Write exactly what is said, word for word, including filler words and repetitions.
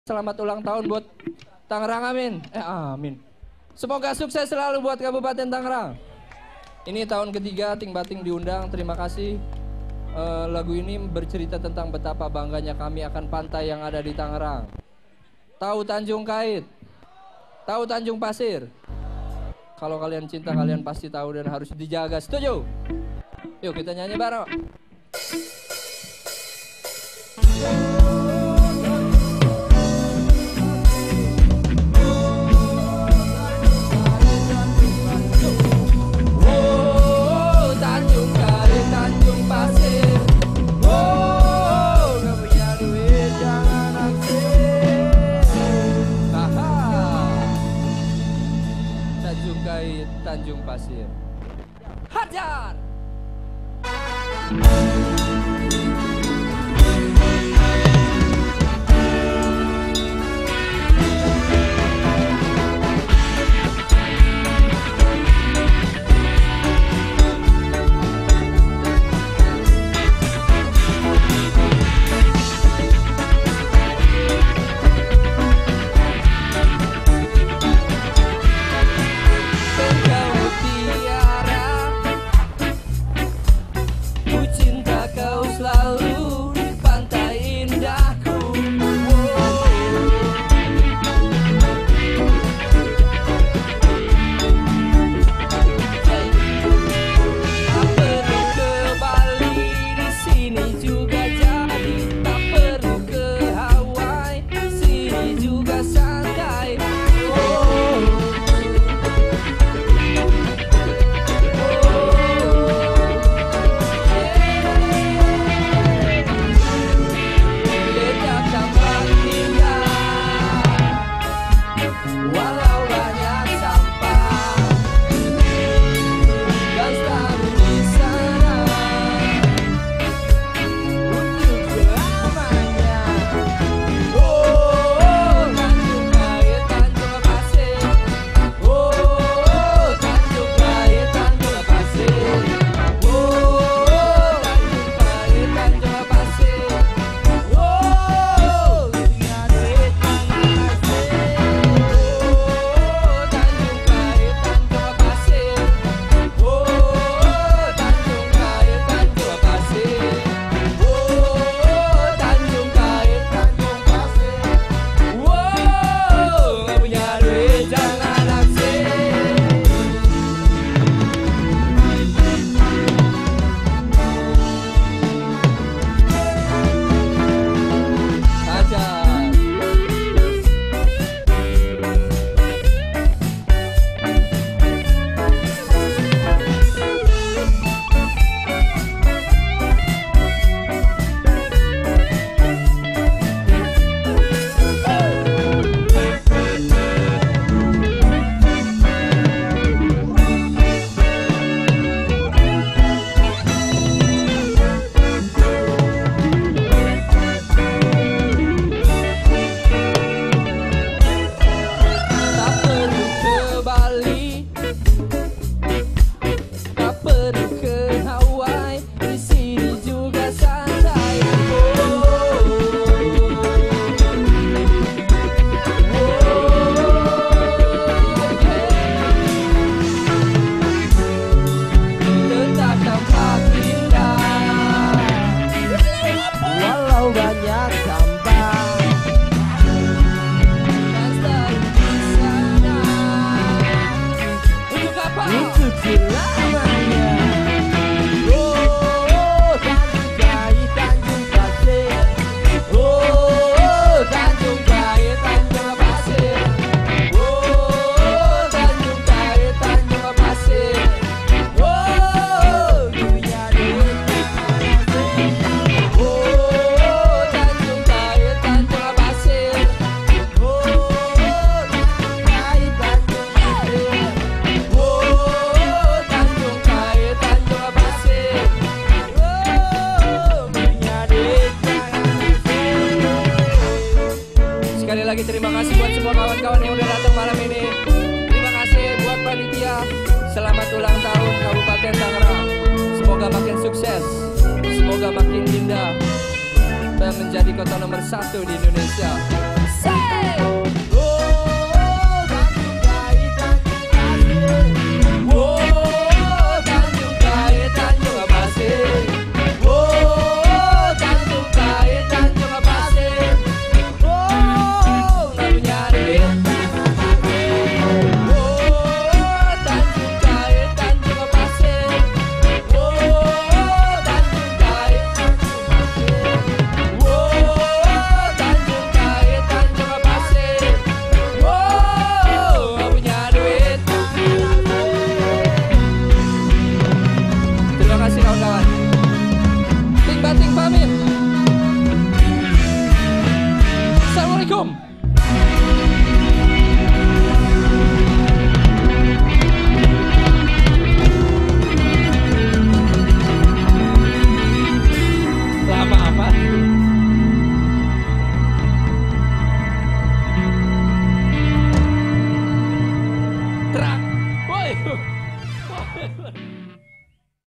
Selamat ulang tahun buat Tangerang, amin. Eh amin. Semoga sukses selalu buat Kabupaten Tangerang. Ini tahun ketiga Ting Bating diundang, terima kasih. Uh, lagu ini bercerita tentang betapa bangganya kami akan pantai yang ada di Tangerang. Tahu Tanjung Kait? Tahu Tanjung Pasir? Kalau kalian cinta kalian pasti tahu dan harus dijaga. Setuju? Yuk kita nyanyi bareng. Tanjung Pasir. Hajar! Sekali lagi terima kasih buat semua kawan-kawan yang udah datang malam ini. Terima kasih buat panitia. Selamat ulang tahun Kabupaten Tangerang. Semoga makin sukses, semoga makin indah dan menjadi kota nomor satu di Indonesia. Gerak. Woi.